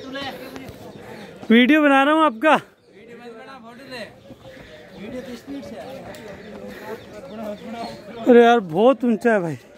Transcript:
Video बना रहा हूँ आपका। अरे यार बहुत ऊंचा है भाई।